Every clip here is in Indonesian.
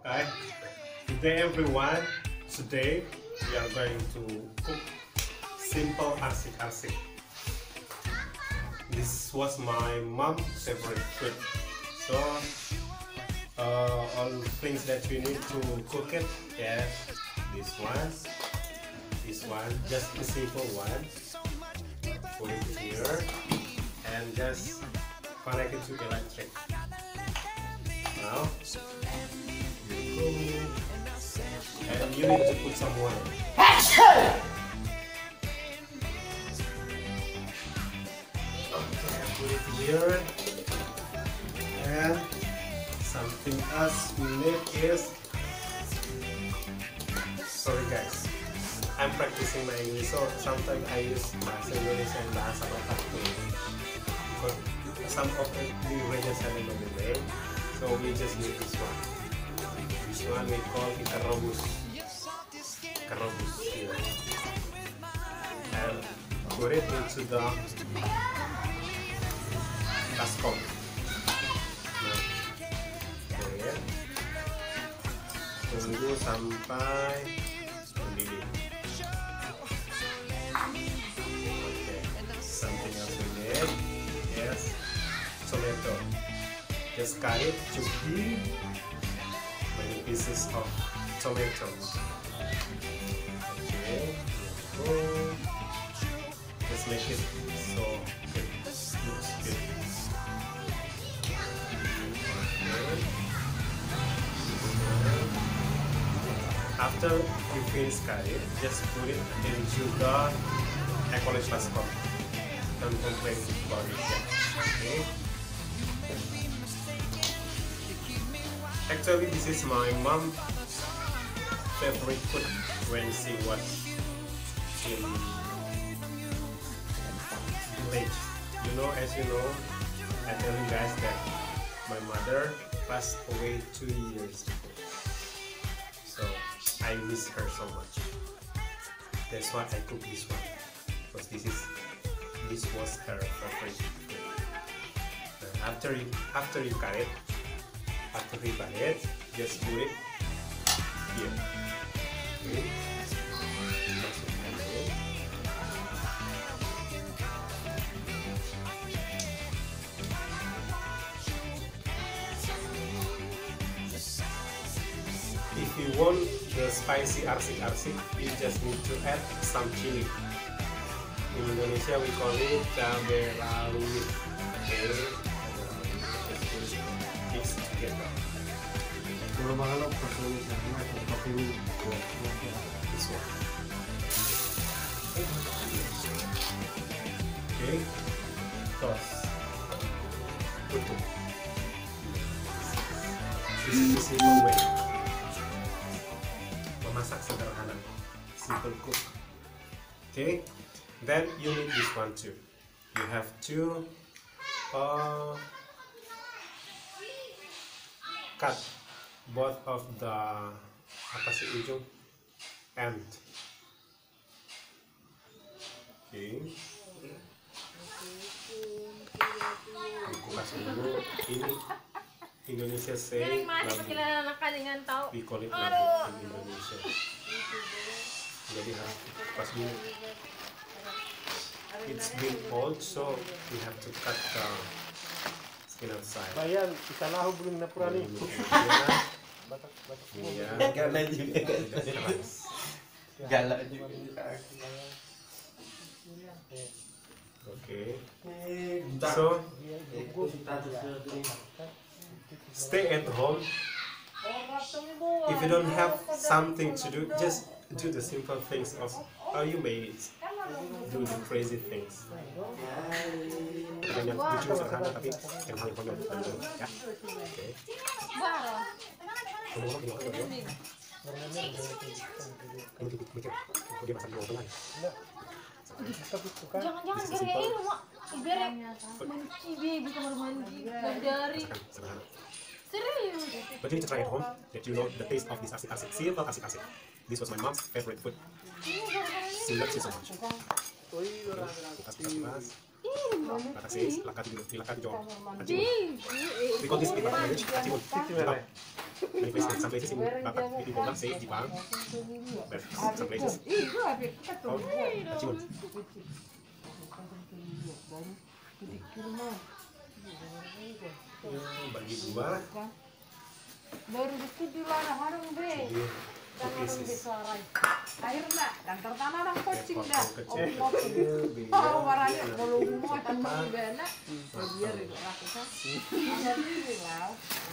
Hi, good day everyone. Today we are going to cook simple arsik-arsik. This was my mom's favorite food. So all things that we need to cook it, yes, this one, just a simple one. Put it here and just connect it to electric. Now, and you need to put some water. Okay, put it here. And something else we need is, sorry guys, I'm practicing my English, so sometimes I use bahasa Indonesia and bahasa Batak because some of the ingredients are in the way. So we just need this one. This one we call it karobus. Karobus here. And put it into the kaskon. Nah, okay. Tunggu sampai mendidih. Okay. Something else we need. Yes. Tomato. Just cut it to be many pieces of tomatoes. Okay, just make it so it looks good. Okay. After you finish cut it, just put it into the college basket. Don't complain about it yet. Okay. Actually, this is my mom's favorite food when she was in village. As you know, I tell you guys that my mother passed away 2 years ago. So I miss her so much. That's why I cook this one, because this was her favorite food. After you cut it. After we buy it, just put it here. Okay. If you want the spicy arsik-arsik, you just need to add some chili. In Indonesia we call it cabai rawit. Okay. Okay, toss. Tutup. This is the simple way. Memasak sederhana. Simple cook. Okay, then you need this one too. You have to cut both of the ujung end. Okay. Aku kasih dulu. Ini Indonesia say labu. We call it labu in Indonesia. Jadi pas dulu. It's been old, so we have to cut the skin outside. Bayan, kita lahu belum napura nih. Iya. Galak juga. Galak juga. Okay. So stay at home. If you don't have something to do, just do the simple things also. Or you may do the crazy things. Yang jujur sederhana tapi yang paling konyol ya. Oke. Jangan-jangan gara-gara ini mak berek mencibi di kamar mandi dari serius. But you need to try at home that you know the taste of this arsik-arsik. Simple arsik-arsik. This was my mom's favorite food. She loves it so much. Kasih lakat dulu, lakat jauh. We call this in English kacibun. some places in Batak, in Bogor say Jepang, but some places. Oh, Cimun. Bagi dua. Baru itu di larang be. Akhirnya dan tertanam orang kucing dah. Oh, warnanya kalau mau teman bena, biar lakukan. Jadi lah.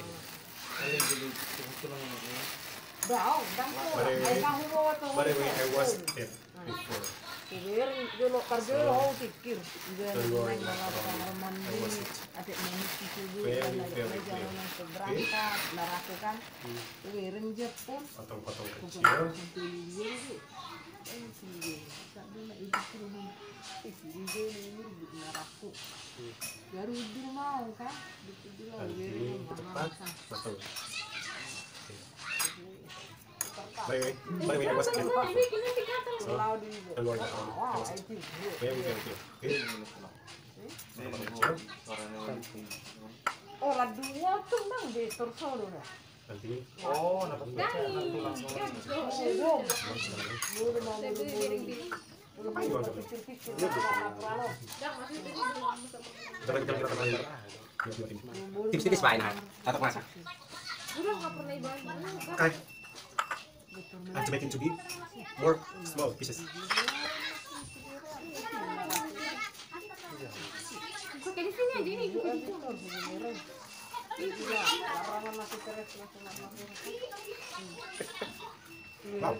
Bau, By the way, I was it before. Dulu kerja lo pikir, adik berangkat, melakukan, pun, Potong-potong kecil. Baru di mau kan, Cepat, matang. By the way, I was it. So, and Lord, I was it. Very good. oh lah dua tuh bang di Torsolo dah. Nanti. Oh, dapat baca nanti langsung. Tips-tips main atau masak. Udah nggak pernah ibarat. Okay. I have to make it to be more small pieces. Kayak di sini aja ini. Wow.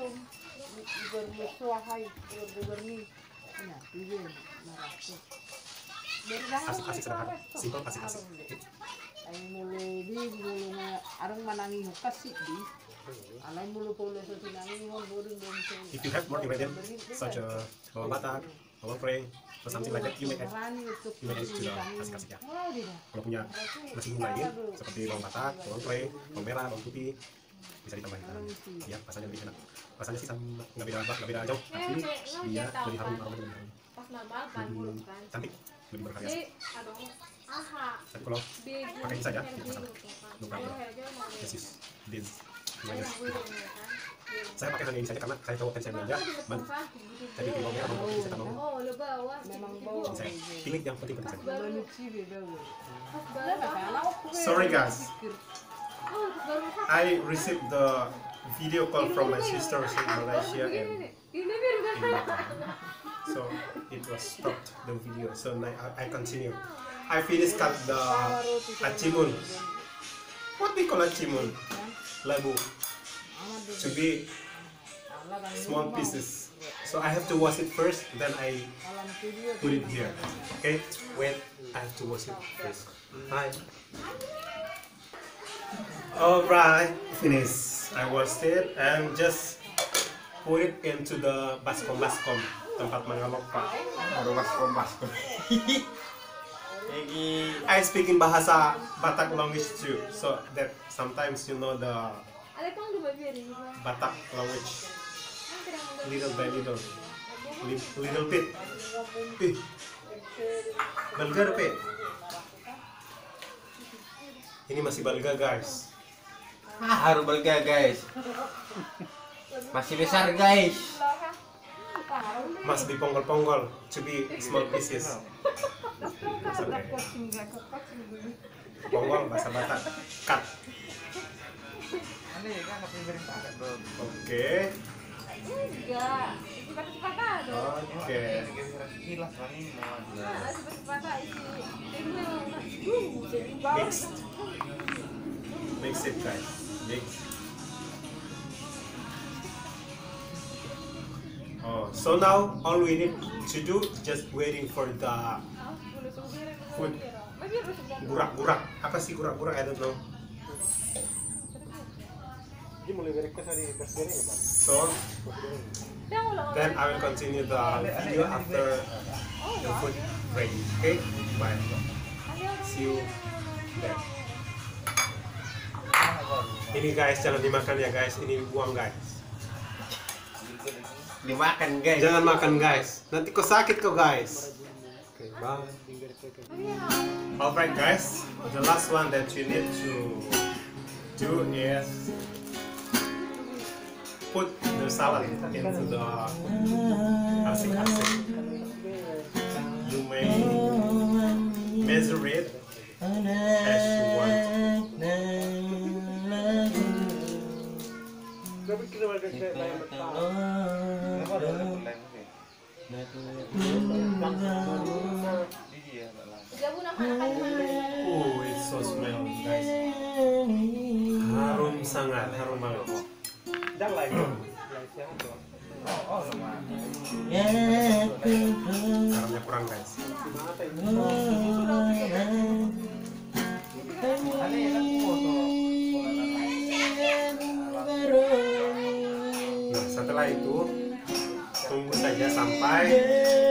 Asik sederhana, simple asik. Ay mulu arang manangi hukas sih di. Alay mulu polo sa sinangi mo burung dong. If you have more ingredients such as bawang batak, bawang preng, or something like that, you may add to the asik-asiknya. Kalau punya nasi lain seperti bawang batak, bawang preng, bawang merah, bawang putih, bisa ditambahkan. Ya, rasanya lebih enak. Rasanya sih sama nggak beda jauh, tapi dia lebih harum aromanya lebih harum. Cantik, lebih bervariasi. Tapi kalau pakai ini saja, ya masalah. No problem. This. Saya pakai hanya ini saja karena saya tahu kan saya belanja. Tadi bawang merah, bawang putih saya tambah. Jadi saya pilih yang penting saja. Sorry guys, I received the video call from my sisters in Malaysia and in Batam. So it was stopped the video. So now I continue. I finished cut the acimun. What we call acimun? Labu. To be small pieces. So I have to wash it first, then I put it here. Okay, wait. I have to wash it first. Hi. Alright, finish. I washed it and just put it into the baskom tempat mengalok pak. Baru baskom. I speak in bahasa Batak language too, so that sometimes you know the Batak language little by little bit. Balga pe. Ini masih balga guys. Harus balga guys. Masih besar guys. Must be ponggol to be small pieces. Ponggol bahasa Batak. Cut. Oke. Oke. Mix it guys. Mix. Oh, so now all we need to do is just waiting for the food. Gurak. Apa sih gurak? I don't know. So then I will continue the video after the food ready. Okay, bye. See you there. Ini guys, jangan dimakan ya guys. Ini buang guys. Dimakan guys. Jangan makan guys. Nanti kau sakit kau guys. Okay, bye. Alright guys, the last one that you need to do is put the salad into the arsik-arsik. You may measure it as you want. Oh, it so smell, guys. Harum sangat, harum banget. Garamnya kurang, guys. Nah, setelah itu tunggu saja sampai